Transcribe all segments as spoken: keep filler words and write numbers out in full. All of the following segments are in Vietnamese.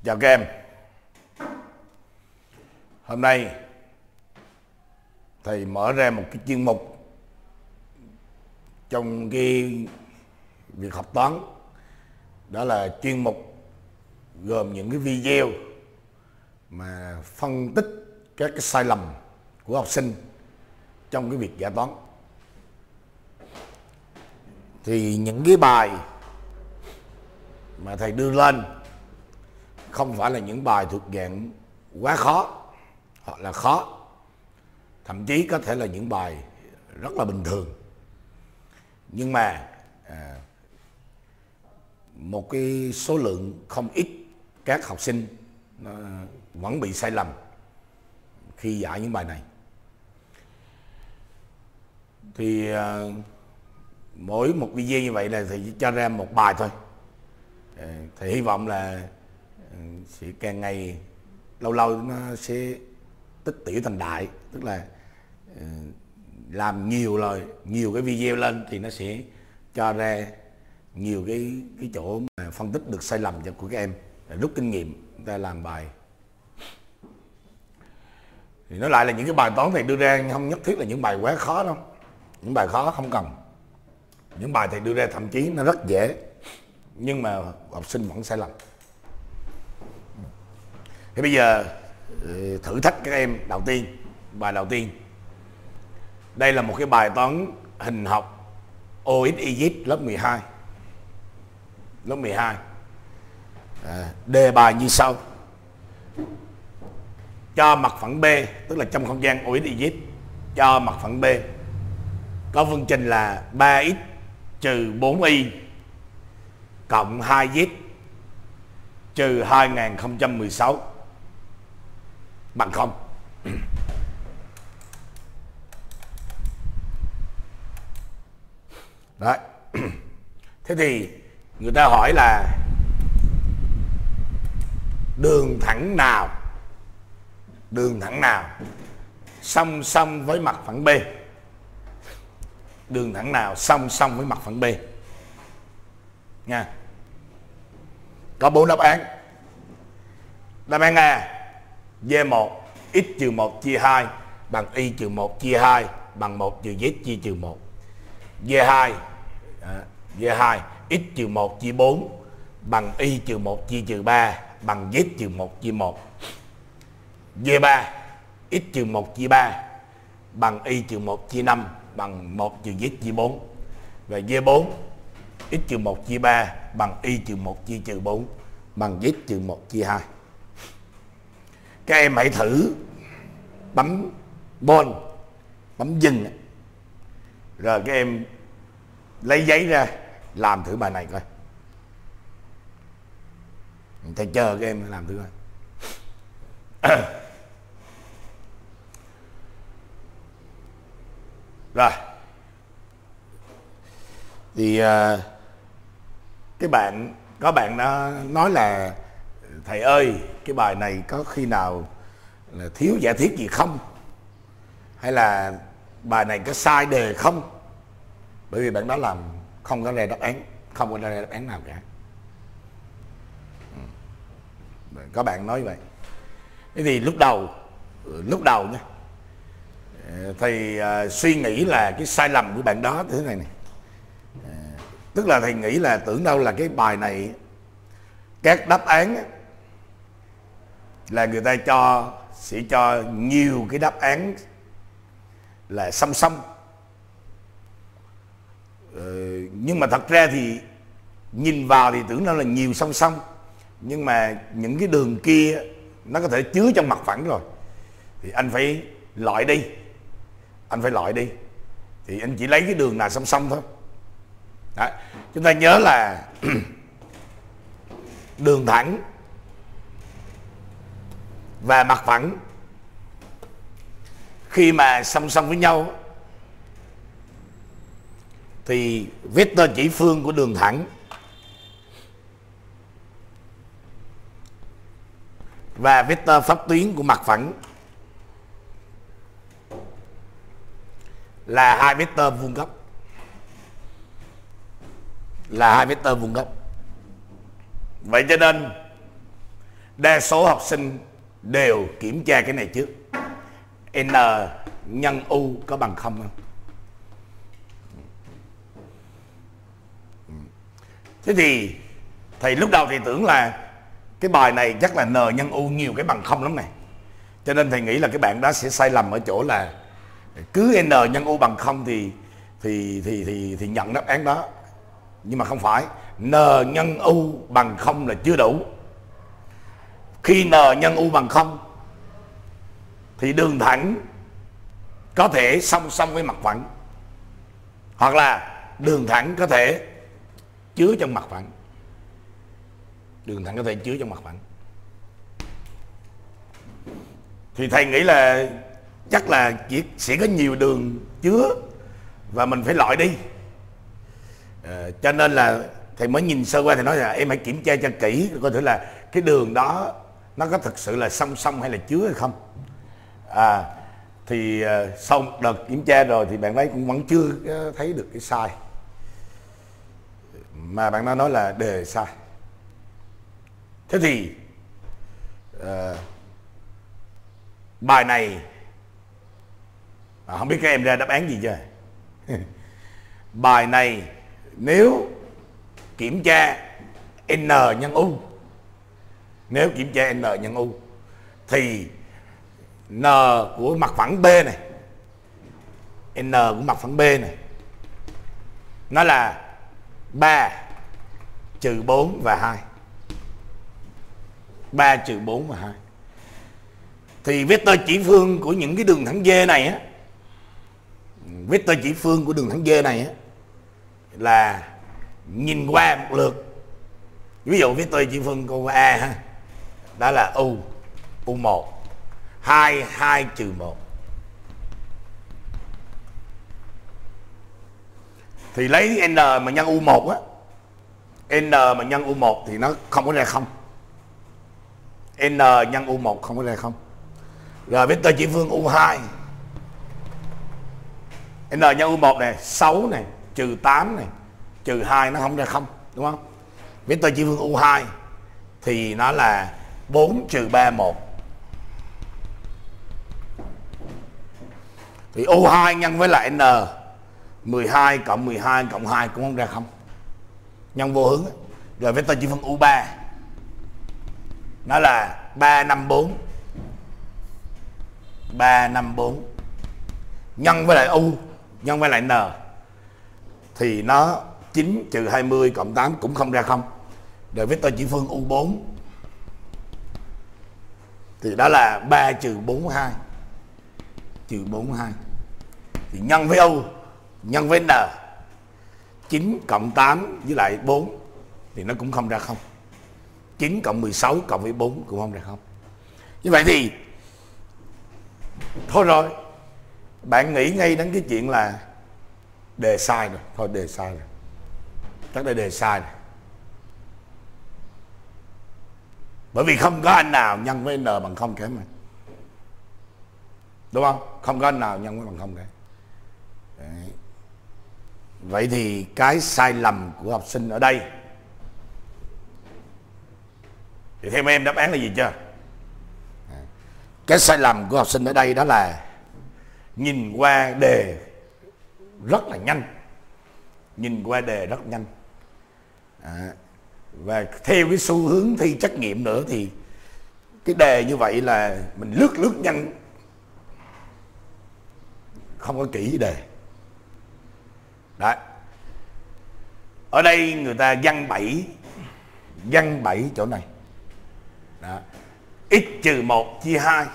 Chào các em. Hôm nay thầy mở ra một cái chuyên mục trong cái việc học toán, đó là chuyên mục gồm những cái video mà phân tích các cái sai lầm của học sinh trong cái việc giải toán. Thì những cái bài mà thầy đưa lên không phải là những bài thuộc dạng quá khó hoặc là khó, thậm chí có thể là những bài rất là bình thường, nhưng mà à, một cái số lượng không ít các học sinh nó vẫn bị sai lầm khi giải những bài này. Thì à, mỗi một video như vậy là thầy cho ra một bài thôi. à, thầy hy vọng là sẽ càng ngày lâu lâu nó sẽ tích tiểu thành đại, tức là uh, làm nhiều lời nhiều cái video lên thì nó sẽ cho ra nhiều cái cái chỗ mà phân tích được sai lầm của các em, rút kinh nghiệm chúng ta làm bài. Thì nói lại là những cái bài toán thầy đưa ra không nhất thiết là những bài quá khó đâu, những bài khó không cần. Những bài thầy đưa ra thậm chí nó rất dễ nhưng mà học sinh vẫn sai lầm. Thì bây giờ thử thách các em đầu tiên, bài đầu tiên. Đây là một cái bài toán hình học O X Y Z lớp mười hai. Lớp mười hai. À, đề bài như sau. Cho mặt phẳng B, tức là trong không gian O X Y Z, cho mặt phẳng B có phương trình là ba x trừ bốn y cộng hai z trừ hai nghìn không trăm mười sáu bằng không. Đấy. Thế thì người ta hỏi là đường thẳng nào đường thẳng nào song song với mặt phẳng B? Đường thẳng nào song song với mặt phẳng B nha. Có bốn đáp án. Đáp án A D một x trừ một chia hai bằng y trừ một chia hai bằng một trừ z chia trừ một. D hai à, D hai x trừ một chia bốn bằng y trừ một chia trừ ba bằng z trừ một chia một. D ba x trừ một chia ba bằng y trừ một chia năm bằng một trừ z chia bốn. Và D bốn x trừ một chia ba bằng y trừ một chia trừ bốn bằng z trừ một chia hai. Các em hãy thử bấm pause, bấm dừng, rồi các em lấy giấy ra làm thử bài này coi. Thầy chờ các em làm thử coi. Rồi. Thì uh, cái bạn có bạn nó nói là thầy ơi, cái bài này có khi nào là thiếu giả thiết gì không? Hay là bài này có sai đề không? Bởi vì bạn đó làm không có ra đáp án, không có ra đáp án nào cả. Có bạn nói vậy. Thế thì lúc đầu lúc đầu nha, thầy uh, suy nghĩ là cái sai lầm của bạn đó thế này này. Uh, tức là thầy nghĩ là tưởng đâu là cái bài này các đáp án là người ta cho sẽ cho nhiều cái đáp án là song song. Ờ, nhưng mà thật ra thì nhìn vào thì tưởng đâu là nhiều song song, nhưng mà những cái đường kia nó có thể chứa trong mặt phẳng rồi, thì anh phải loại đi anh phải loại đi thì anh chỉ lấy cái đường nào song song thôi. Đấy. Chúng ta nhớ là đường thẳng và mặt phẳng khi mà song song với nhau thì vectơ chỉ phương của đường thẳng và vectơ pháp tuyến của mặt phẳng là hai vectơ vuông góc. Là hai vectơ vuông góc. Vậy cho nên đa số học sinh đều kiểm tra cái này trước. N nhân U có bằng không không? Thế thì thầy lúc đầu thì tưởng là cái bài này chắc là N nhân U nhiều cái bằng không lắm này, cho nên thầy nghĩ là cái bạn đó sẽ sai lầm ở chỗ là cứ N nhân U bằng không thì thì thì thì thì nhận đáp án đó. Nhưng mà không phải, N nhân U bằng không là chưa đủ. Khi N nhân U bằng không thì đường thẳng có thể song song với mặt phẳng, hoặc là đường thẳng có thể chứa trong mặt phẳng. Đường thẳng có thể chứa trong mặt phẳng. Thì thầy nghĩ là chắc là chỉ sẽ có nhiều đường chứa và mình phải loại đi. à, Cho nên là thầy mới nhìn sơ qua, thầy nói là em hãy kiểm tra cho kỹ coi thử là cái đường đó nó có thực sự là song song hay là chứa hay không. À thì uh, sau đợt kiểm tra rồi thì bạn ấy cũng vẫn chưa uh, thấy được cái sai, mà bạn đã nói là đề sai. Thế thì uh, bài này à, không biết các em ra đáp án gì chưa? Bài này nếu kiểm tra N nhân U, nếu kiểm tra N nhân U thì N của mặt phẳng B này, N của mặt phẳng B này nó là ba trừ bốn và hai. ba trừ bốn và hai. Thì vectơ chỉ phương của những cái đường thẳng D này á, vectơ chỉ phương của đường thẳng D này á là nhìn qua một lượt. Ví dụ vectơ chỉ phương của A ha, đó là U, U một, hai, hai trừ một. Thì lấy N mà nhân U một á, N mà nhân U một thì nó không có ra không. N nhân U một không có ra không. Rồi vectơ chỉ phương U hai, N nhân U một này sáu này, trừ tám này, trừ hai nó không ra không, đúng không? Vectơ chỉ phương U hai thì nó là bốn trừ ba, một. Thì U hai nhân với lại N, mười hai cộng mười hai cộng hai cũng không ra không, nhân vô hướng. Rồi vectơ chỉ phương U ba nó là ba, năm, bốn, ba, năm, bốn nhân với lại U nhân với lại N thì nó chín trừ hai mươi cộng tám cũng không ra không. Rồi vectơ chỉ phương U bốn thì đó là ba trừ bốn, hai, trừ bốn, hai thì nhân với U nhân với N, chín cộng tám với lại bốn thì nó cũng không ra không. chín cộng mười sáu cộng với bốn cũng không ra không. Như vậy thì thôi rồi, bạn nghĩ ngay đến cái chuyện là đề sai rồi. Thôi đề sai rồi, chắc là đề sai rồi. Bởi vì không có anh nào nhân với N bằng không cả mà, đúng không? Không có anh nào nhân với bằng không cả. Đấy. Vậy thì cái sai lầm của học sinh ở đây thì theo em đáp án là gì chưa? Cái sai lầm của học sinh ở đây đó là nhìn qua đề rất là nhanh, nhìn qua đề rất nhanh. À, và theo cái xu hướng thi trắc nghiệm nữa thì cái đề như vậy là mình lướt lướt nhanh, không có kỹ đề. Đấy. Ở đây người ta văn bảy, văn bảy chỗ này. Đó. X trừ một chia hai,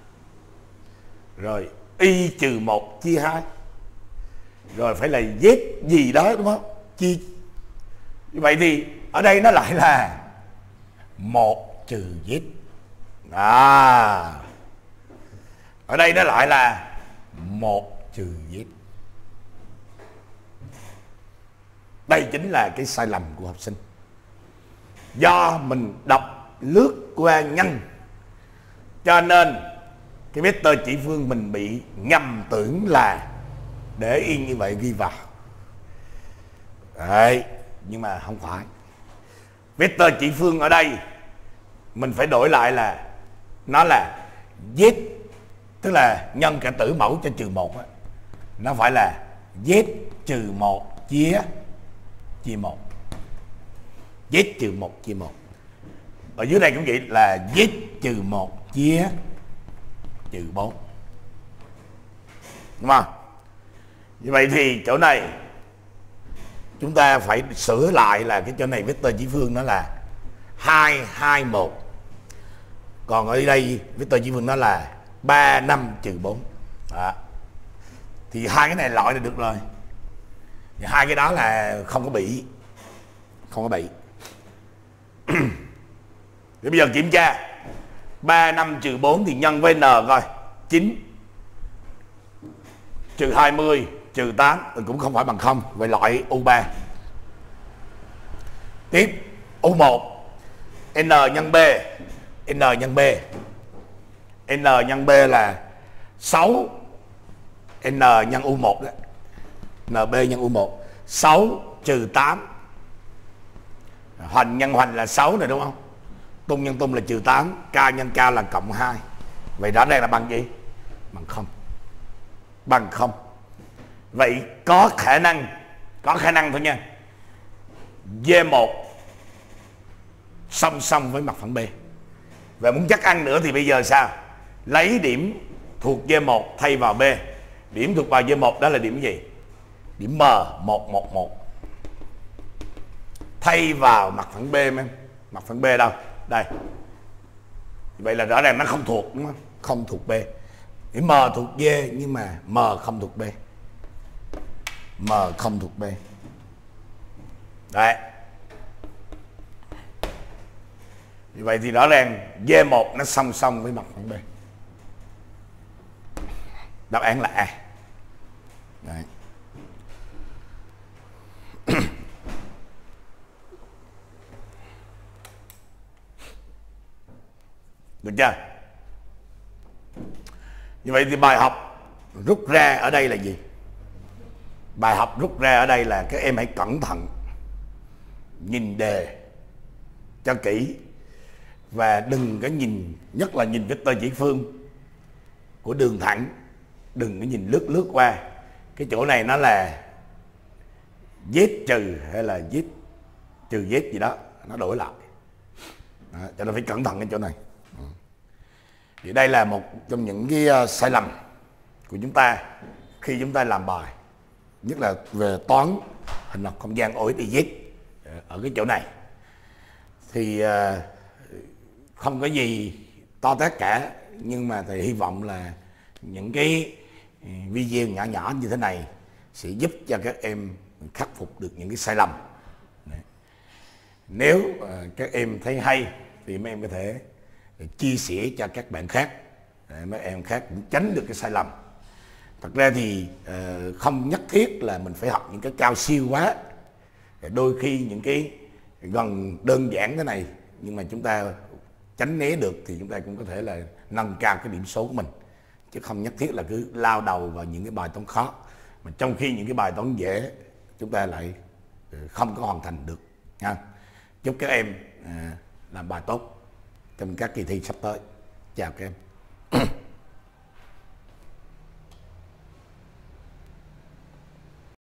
rồi y trừ một chia hai, rồi phải là z gì đó, đúng không? Chia. Như vậy thì ở đây nó lại là một trừ z. À, ở đây nó lại là một trừ z. Đây chính là cái sai lầm của học sinh. Do mình đọc lướt qua nhanh cho nên cái vectơ chỉ phương mình bị nhầm tưởng là để yên như vậy ghi vào. Đấy, nhưng mà không phải. Vectơ chỉ phương ở đây mình phải đổi lại là nó là z, tức là nhân cả tử mẫu cho trừ một á, nó phải là z trừ một chia chia một. Z trừ một chia một. Ở dưới đây cũng vậy, là z trừ một chia trừ bốn. Đúng không? Như vậy thì chỗ này chúng ta phải sửa lại là cái chỗ này vectơ chỉ phương nó là hai, hai, một. Còn ở đây vectơ chỉ phương nó là ba, năm, trừ bốn. Đó. Thì hai cái này loại là được rồi. Thì hai cái đó là không có bị. Không có bị. Thì bây giờ kiểm tra ba, năm, trừ bốn thì nhân với n coi. chín trừ hai mươi trừ tám cũng không phải bằng không. Vậy loại u ba. Tiếp u một n nhân b, n nhân b, n nhân b là sáu n nhân u một đó, nb nhân u một, sáu trừ tám, hoành nhân hoành là sáu này đúng không, tung nhân tung là trừ tám, k nhân k là cộng hai. Vậy rõ ràng là bằng gì? Bằng không. Bằng không. Vậy có khả năng, có khả năng thôi nha, D một song song với mặt phẳng B. Và muốn chắc ăn nữa thì bây giờ sao? Lấy điểm thuộc D một thay vào B. Điểm thuộc vào D một đó là điểm gì? Điểm M một một một. Thay vào mặt phẳng B em. Mặt phẳng B đâu? Đây. Vậy là rõ ràng nó không thuộc, đúng không? Không thuộc B. Điểm M thuộc D nhưng mà M không thuộc B. M không thuộc B. Đấy. Vì vậy thì rõ ràng D một nó song song với mặt phẳng B. Đáp án là A. Đấy. Được chưa? Như vậy thì bài học rút ra ở đây là gì? Bài học rút ra ở đây là các em hãy cẩn thận nhìn đề cho kỹ, và đừng có nhìn, nhất là nhìn vectơ chỉ phương của đường thẳng, đừng có nhìn lướt lướt qua. Cái chỗ này nó là z trừ hay là z trừ z gì đó, nó đổi lại. Đó, cho nên phải cẩn thận cái chỗ này. Thì đây là một trong những cái uh, sai lầm của chúng ta khi chúng ta làm bài, nhất là về toán hình học không gian O X Y Z ở cái chỗ này. Thì uh, không có gì to tát cả, nhưng mà thầy hy vọng là những cái video nhỏ nhỏ như thế này sẽ giúp cho các em khắc phục được những cái sai lầm. Đấy. Nếu uh, các em thấy hay thì mấy em có thể chia sẻ cho các bạn khác, để mấy em khác cũng tránh được cái sai lầm. Thật ra thì uh, không nhất thiết là mình phải học những cái cao siêu quá. Đôi khi những cái gần đơn giản thế này nhưng mà chúng ta tránh né được thì chúng ta cũng có thể là nâng cao cái điểm số của mình, chứ không nhất thiết là cứ lao đầu vào những cái bài toán khó, mà trong khi những cái bài toán dễ chúng ta lại không có hoàn thành được nha. Chúc các em uh, làm bài tốt trong các kỳ thi sắp tới. Chào các em.